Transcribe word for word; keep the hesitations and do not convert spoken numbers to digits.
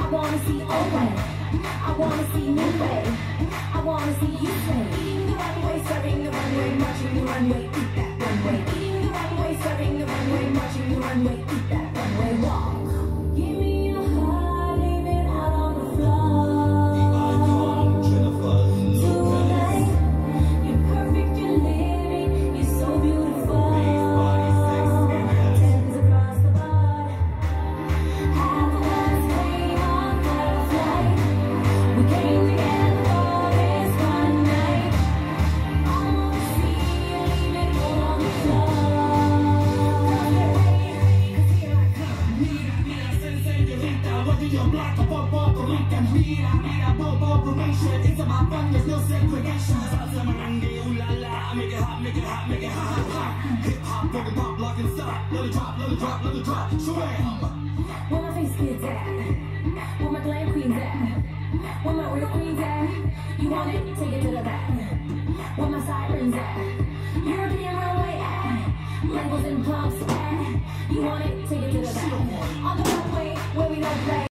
I wanna see old way. I wanna see new way. I wanna see you say. Eating the runway, serving the runway, marching the runway, eat that runway. Eating the runway, serving the runway, marching the runway, eat that runway. Walk. Give me your heart, leave it out on the floor. The icon, Jennifer Lopez. You're perfect, you're living, you're so beautiful. Face, body, sex, and ass. Tens across the board. Half of us came on third flight. We came together for this one night. I wanna see you leave it all on the floor. Cause you're ready, cause here I come. Mira, mira, señorita, whether you're black or Puerto Rican. Mira, mira, bobo, probation. It's about fun, there's no segregation. Salsa, merengue, ooh la la. Make it hot, make it hot, make it hot, hot, hot. Hip hop, rock and pop, lock and stop. Let it drop, let it drop, let it drop. Shwam! Where my face kids at? Where my glam queens at? Where my real queens at? You want it? Take it to the back. Where my sirens at? European runway at? Labels and pumps at? You want it? Take it to the back. On the runway where we don't play.